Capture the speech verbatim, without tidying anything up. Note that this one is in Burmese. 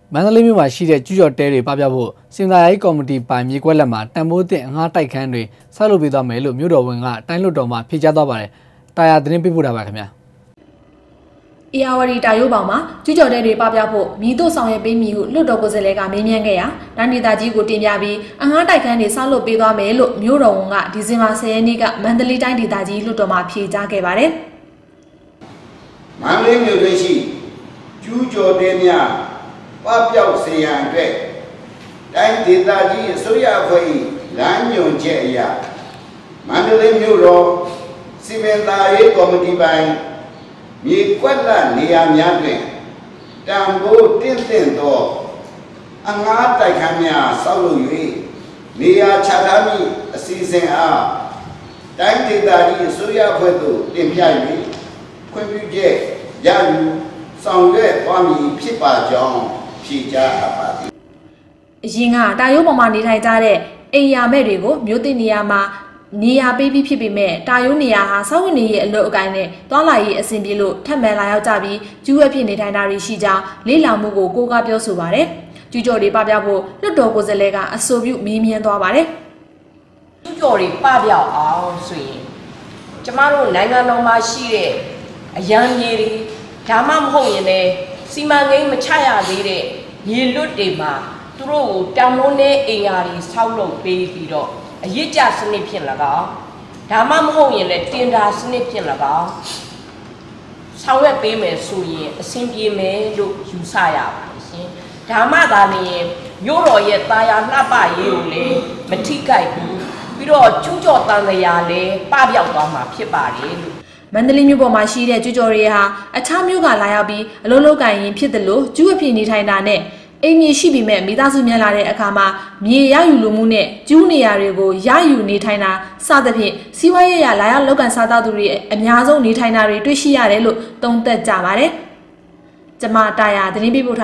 မန္တလေးမြို့မှာရှိတဲ့ကျူးကျော်တဲတွေပပြဖို့စင်သာရေးကော်မတီပိုင်မြေကွက်လက်မှာတန်ဖိုးတင်အငှားတိုက်ခန်းတွေဆောက်လုပ်ပေးသွားမယ်လို့မြို့တော်ဝန်ကတိုင်းလွှတ်တော်မှာဖြေကြားသွားပါတယ်။တာယာသတင်းပေးပို့တာပါခင်ဗျာ။အေယာဝတီတာယိုးပေါင်မှာကျူးကျော်တဲတွေပပြဖို့မြည်တို့ဆောင်ရွက်ပေးမည်ဟုလွှတ်တော်ကိုယ်စားလှယ်ကမေးမြန်းခဲ့ရာတန်းဒေသကြီးကိုတင်ပြပြီးအငှားတိုက်ခန်းတွေဆောက်လုပ်ပေးသွားမယ်လို့မြို့တော်ဝန်ကဒီဇင်ဘာဆယ်ရက်နေ့ကမန္တလေးတိုင်းဒေသကြီးလွှတ်တော်မှာဖြေကြားခဲ့ပါတယ်။မန္တလေးမြို့တွင်ရှိကျူးကျော်တဲများပပျောက်စေရန်အတွက်တိုင်းဒေသကြီးအစိုးရအဖွဲ့၏လမ်းညွှန်ချက်အရမန္တလေးမြို့တော်စီမံသာရေးကော်မတီပိုင်မြေကွက်လက်နေရာများတွင်တံပိုးတင့်တင့်သောအငှားတိုက်ခန်းများဆောက်လုပ်၍နေရာချထားမည့်အစီအစဉ်အားတိုင်းဒေသကြီးအစိုးရအဖွဲ့သို့တင်ပြ၍ခွင့်ပြုချက်ရယူဆောင်ရွက်သွားမည်ဖြစ်ပါကြောင်းဖြေကြားအပ်ပါသည်အရင်ကတာယိုးပေါ်မှာနေထိုင်ကြတဲ့အိမ်ယာမဲ့တွေကိုမြို့သိနေရာမှာနေရာပေးပြီးဖြစ်ပေမဲ့တာယိုးနေရာဟာစောင့်ဝင်နေရဲ့အလုပ်အကိုင်းနဲ့တွာလာရေးအဆင်ပြေလို့ထပ်မံလာရောက်ကြပြီးကျူးဝဲဖြစ်နေထိုင်တာတွေရှိကြောင်းလေးလောင်မှုကိုကိုးကားပြောဆိုပါတယ်ကျူးကျော်တွေပပြဖို့လွှတ်တော်ကိုယ်စားလှယ်ကအဆိုပြုမေးမြန်းသွားပါတယ်ကျူးကျော်တွေပပြောက်အောင်ဆိုရင်ကျမတို့နိုင်ငံတော်မှာရှိတဲ့အရန်မြေတွေဒါမှမဟုတ်ရင်လည်းစီမံကိန်းမချရသေးတဲ့မြေလွတ်တွေမှာသူတို့ကိုတောင်လုံးနဲ့အိမ်ယာတွေဆောက်လုပ်ပေးပြီးတော့အရစ်ကြစနစ်ဖြင့်၎င်းဒါမှမဟုတ်ရင်လည်းတင်ဒါစနစ်ဖြင့်၎င်းဆောင်ရွက်ပေးမယ်ဆိုရင်အဆင်ပြေမယ်လို့ယူဆရပါတယ်ရှင်ဒါမှသာလျှင်မြို့တော်ရဲ့တာယာလှပရေးကိုလည်းမထိခိုက်ဘူးပြီးတော့ကျူးကျော်တန်လျာလည်းပပျောက်သွားမှာဖြစ်ပါတယ်လို့မန္တလေးမြို့ပေါ်မှာရှိတဲ့ကျူးကျော်တွေဟာအခြားမြို့ကလာရောက်ပြီးအလုံးလုံးကင်ရင်ဖြစ်တယ်လို့ကျူးအဖြစ်နေထိုင်တာနဲ့အိမ်မြေရှိပြီးမဲ့မိသားစုများလာတဲ့အခါမှာမြေရယူလိုမှုနဲ့ကျူးနေရာတွေကိုရယူနေထိုင်တာစသဖြင့်စီးပွားရေးရလာရောက်လောက်ကန်စားသားသူတွေအများဆုံးနေထိုင်တာတွေတွေ့ရှိရတယ်လို့သုံးသပ်ကြပါတယ်။ကျမတာယာသတင်းပေးပို့